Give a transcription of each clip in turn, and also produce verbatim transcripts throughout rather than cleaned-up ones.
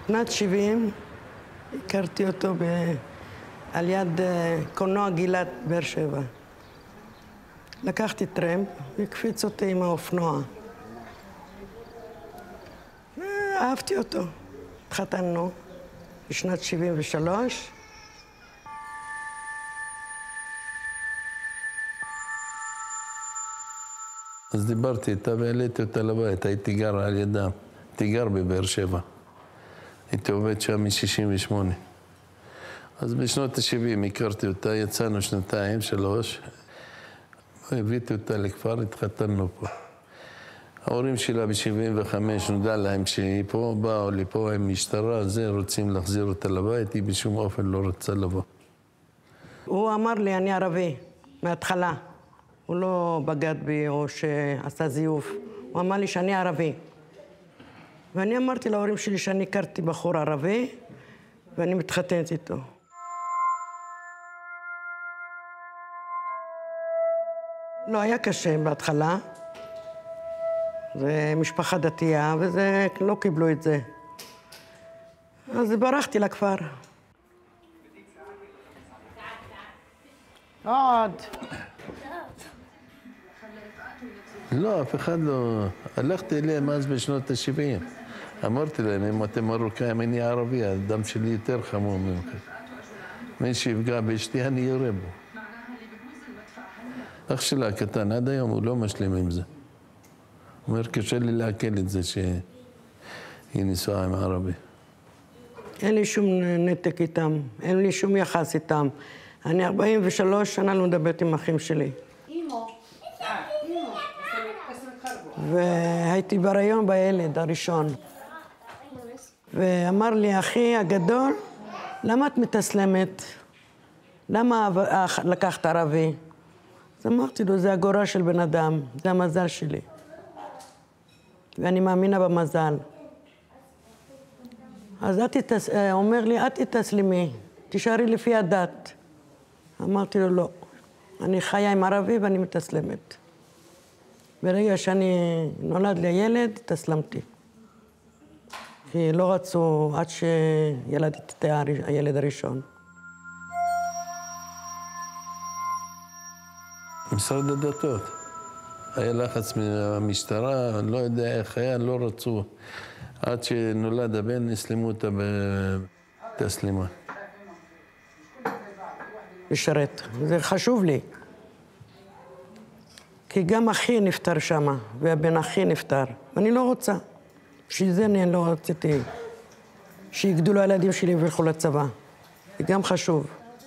שנת שבעים, הכרתי אותו ב... על יד קולנוע גילת, באר שבע. לקחתי טרמפ והקפיץ אותי עם האופנוע. אהבתי אותו. התחתנו בשנת שבעים ושלוש. אז דיברתי איתה והעליתי אותה לבית, הייתי גר על ידה, הייתי גר בבאר שבע. הייתי עובד שם מ-שישים ושמונה. אז בשנות ה-שבעים הכרתי אותה, יצאנו שנתיים, שלוש. הבאתי אותה לכפר, התחתנו פה. ההורים שלה ב-שבעים וחמש נודע להם שהיא פה, באו לפה עם משטרה, זה רוצים להחזיר אותה לבית, היא בשום אופן לא רצה לבוא. הוא אמר לי, אני ערבי, מההתחלה. הוא לא בגד בי או שעשה זיוף. הוא אמר לי שאני ערבי. ואני אמרתי להורים שלי שאני הכרתי בחור ערבי, ואני מתחתנת איתו. לא, היה קשה בהתחלה. זה משפחה דתייה, וזה, לא קיבלו את זה. אז ברחתי לכפר. עוד. לא, אף אחד לא... הלכתי אליהם אז בשנות ה-שבעים. אמרתי להם, אם אתם מרוקאים, אני ערבי, הדם שלי יותר חמור ממך. מי שיפגע באשתי, אני יורה בו. אח שלה הקטן, עד היום הוא לא משלים עם זה. הוא אומר, קשה לי לעכל את זה שהיא נישואה עם ערבי. אין לי שום נתק איתם, אין לי שום יחס איתם. אני ארבעים ושלוש שנה לא מדברת עם אחים שלי. והייתי בהיריון בילד הראשון. ואמר לי, אחי הגדול, למה את מתאסלמת? למה לקחת ערבי? אז אמרתי לו, זה הגורל של בן אדם, זה המזל שלי. ואני מאמינה במזל. אז את תתס... אומר לי, את תתאסלמי, תישארי לפי הדת. אמרתי לו, לא. אני חיה עם ערבי ואני מתאסלמת. ברגע שאני נולד לי ילד, התאסלמתי. כי לא רצו עד שילדתי את הילד הראשון. משרד הדתות. היה לחץ מהמשטרה, לא יודע איך היה, לא רצו. עד שנולד הבן, הסלימו אותה בתסלימה. לשרת, זה חשוב לי. כי גם אחי נפטר שם, והבן אחי נפטר. ואני לא רוצה. בשביל זה אני לא רציתי שיגדלו הילדים שלי וילכו לצבא. זה גם חשוב.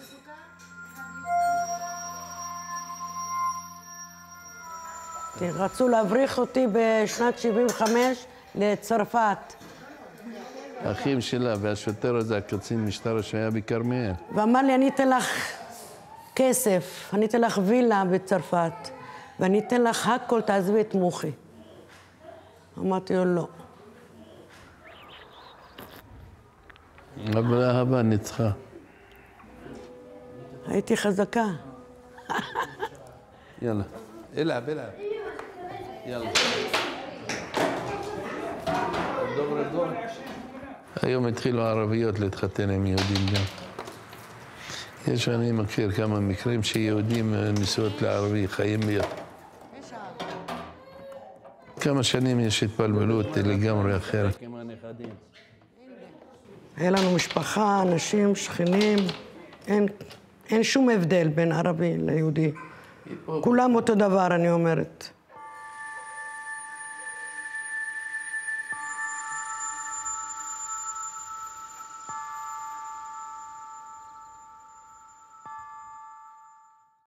רצו להבריח אותי בשנת שבעים וחמש לצרפת. האחים שלה והשוטר הזה, הקצין משטרה שהיה בכרמיאל. ואמר לי, אני אתן לך כסף, אני אתן לך וילה בצרפת, ואני אתן לך הכל, תעזבי את מוחי. אמרתי לו, לא. אבל האהבה ניצחה. הייתי חזקה. יאללה, אלעב, אלעב. יאללה. היום התחילו הערביות להתחתן עם יהודים גם. יש, אני מכיר כמה מקרים שיהודים נישואות לערבי, חיים ביחד. כמה שנים יש התבלבלות לגמרי אחרת. היה לנו משפחה, אנשים, שכנים, אין, אין שום הבדל בין ערבי ליהודי. כולם אותו דבר, אני אומרת.